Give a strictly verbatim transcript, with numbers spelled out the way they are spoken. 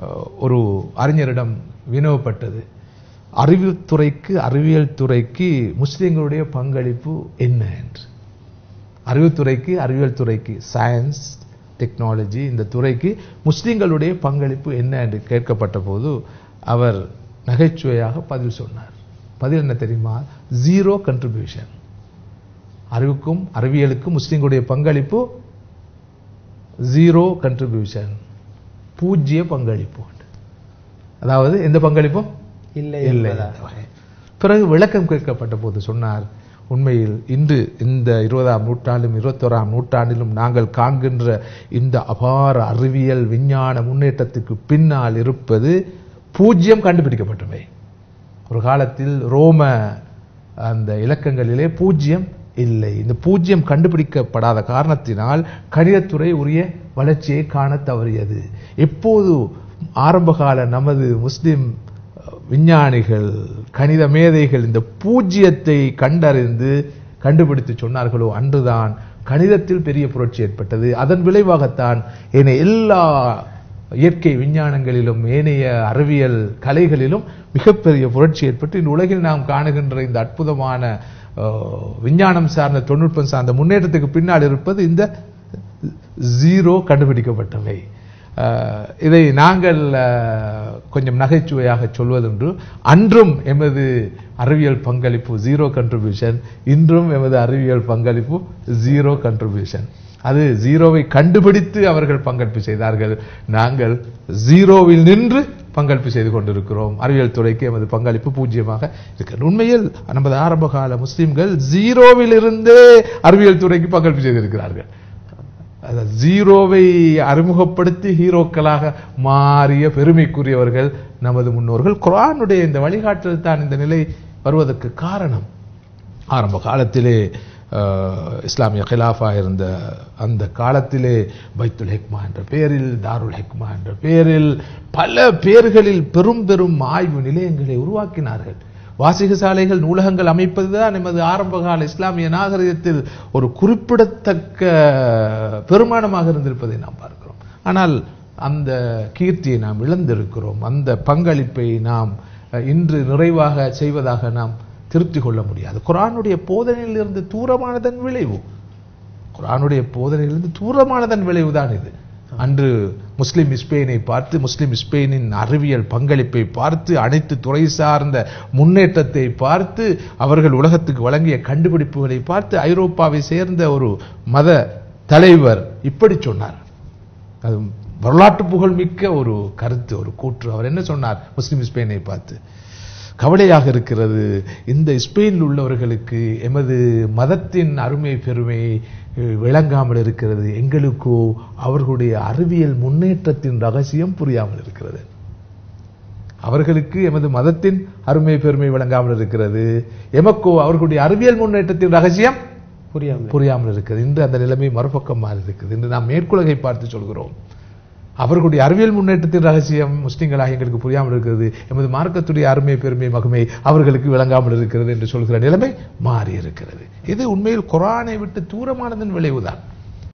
ஒரு அறிஞரிடம் வினவப்பட்டது, அறிவுத்துறைக்கு அறிவியல் துறைக்கு முஸ்லிம்களுடைய பங்களிப்பு என்ன என்று. அறிவுத்துறைக்கு அறிவியல் துறைக்கு சயின்ஸ் டெக்னாலஜி இந்த துறைக்கு முஸ்லிம்களுடைய பங்களிப்பு என்ன என்று கேட்கப்பட்ட போது அவர் நகைச்சுவையாக பதில் சொன்னார். பதில் என்ன தெரியுமா? Zero contribution. அறிவுக்கும் அறிவியலுக்கும் முஸ்லிம்களுடைய பங்களிப்பு ஜீரோ கண்ட்ரிபியூஷன், பூஜ்ஜிய பங்களிப்பு. அதாவது எந்த பங்களிப்பும் இல்லை இல்லை. பிறகு விளக்கம் கேட்கப்பட்ட போது சொன்னார், உண்மையில் இன்று இந்த இருபதாம் நூற்றாண்டிலும் இருபத்தோராம் நூற்றாண்டிலும் நாங்கள் காண்கின்ற இந்த அபார அறிவியல் விஞ்ஞான முன்னேற்றத்துக்கு பின்னால் இருப்பது பூஜ்ஜியம் கண்டுபிடிக்கப்பட்டவை. ஒரு காலத்தில் ரோம அந்த இலக்கங்களிலே பூஜ்ஜியம் இல்லை. இந்த பூஜ்ஜியம் கண்டுபிடிக்கப்படாத காரணத்தினால் கணிதத்துறை உரிய வளர்ச்சியை காண தவறியது. எப்போது ஆரம்பகால நமது முஸ்லிம் விஞ்ஞானிகள் கணித மேதைகள் இந்த பூஜ்ஜியத்தை கண்டறிந்து கண்டுபிடித்து சொன்னார்களோ அன்றுதான் கணிதத்தில் பெரிய புரட்சி ஏற்பட்டது. அதன் விளைவாகத்தான் ஏனைய எல்லா இயற்கை விஞ்ஞானங்களிலும் ஏனைய அறிவியல் கலைகளிலும் மிகப்பெரிய புரட்சி ஏற்பட்டு இந்த உலகில் நாம் காணுகின்ற இந்த அற்புதமான விஞ்ஞானம் சார்ந்த தொழில்நுட்பம் சார்ந்த முன்னேற்றத்துக்கு பின்னால் இருப்பது இந்த ஜீரோ கண்டுபிடிக்கப்பட்டவை. இதை நாங்கள் கொஞ்சம் நகைச்சுவையாக சொல்வதென்று, அன்றும் எமது அறிவியல் பங்களிப்பு ஜீரோ கண்ட்ரிபியூஷன், இன்றும் எமது அறிவியல் பங்களிப்பு ஜீரோ கண்ட்ரிபியூஷன். அது ஜீரோவை கண்டுபிடித்து அவர்கள் பங்களிப்பு செய்தார்கள், நாங்கள் ஜீரோவில் நின்று பங்களிப்பு செய்து கொண்டிருக்கிறோம். அறிவியல் துறைக்கு எமது பங்களிப்பு பூஜ்ஜியமாக இருக்கிறது. உண்மையில் நமது ஆரம்பகால முஸ்லிம்கள் ஜீரோவில் இருந்தே அறிவியல் துறைக்கு பங்களிப்பு செய்திருக்கிறார்கள். ஜீரோவை அறிமுகப்படுத்தி ஹீரோக்களாக மாறிய பெருமைக்குரியவர்கள் நமது முன்னோர்கள். குர்ஆனுடைய இந்த வழிகாட்டல் தான் இந்த நிலை வருவதற்கு காரணம். ஆரம்ப காலத்திலே இஸ்லாமிய கிலாஃபா இருந்த அந்த காலத்திலே பைத்துல் ஹிக்மா என்ற பெயரில், தாருல் ஹிக்மா என்ற பெயரில் பல பேர்களில் பெரும் பெரும் ஆய்வு நிலையங்களை உருவாக்கினார்கள். வாசிக சாலைகள், நூலகங்கள் அமைப்பதுதான் நமது ஆரம்பகால இஸ்லாமிய நாகரிகத்தில் ஒரு குறிப்பிடத்தக்க பெருமானமாக இருந்திருப்பதை நாம் பார்க்கிறோம். ஆனால் அந்த கீர்த்தியை நாம் இழந்திருக்கிறோம். அந்த பங்களிப்பை நாம் இன்று நிறைவாக செய்வதாக நாம் திருப்தி கொள்ள முடியாது. குர்ஆனுடைய போதனையிலிருந்து தூரமானதன் விளைவு குர்ஆனுடைய போதனையிலிருந்து தூரமானதன் விளைவுதான் இது. அன்று முஸ்லிம் ஸ்பெயினை பார்த்து, முஸ்லிம் ஸ்பெயினின் அறிவியல் பங்களிப்பை பார்த்து, அனைத்து துறை சார்ந்த முன்னேற்றத்தை பார்த்து, அவர்கள் உலகத்துக்கு வழங்கிய கண்டுபிடிப்புகளை பார்த்து ஐரோப்பாவை சேர்ந்த ஒரு மத தலைவர் இப்படி சொன்னார். அது வரலாற்று புகழ்மிக்க ஒரு கருத்து, ஒரு கூற்று. அவர் என்ன சொன்னார்? முஸ்லிம் ஸ்பெயினை பார்த்து, கவலையாக இருக்கிறது, இந்த ஸ்பெயினில் உள்ளவர்களுக்கு எமது மதத்தின் அருமை பெருமை விளங்காமல் இருக்கிறது, எங்களுக்கோ அவர்களுடைய அறிவியல் முன்னேற்றத்தின் ரகசியம் புரியாமல் இருக்கிறது. அவர்களுக்கு எமது மதத்தின் அருமை பெருமை விளங்காமல் இருக்கிறது, எமக்கோ அவர்களுடைய அறிவியல் முன்னேற்றத்தின் ரகசியம் புரியாமல் புரியாமல் இருக்கிறது. இன்று அந்த நிலைமை மறுபக்கம் மாறி இருக்குது. இன்று நாம் மேற்குலகை பார்த்து சொல்கிறோம், அவர்களுடைய அறிவியல் முன்னேற்றத்தின் ரகசியம் முஸ்லிம்களாக எங்களுக்கு புரியாமல் இருக்கிறது, எமது மார்க்கத்துடைய அருமை பெருமை மகிமை அவர்களுக்கு விளங்காமல் இருக்கிறது என்று சொல்கிற நிலைமை மாறி இருக்கிறது. இது உண்மையில் குர்ஆனை விட்டு தூரமானதன் விளைவுதான்.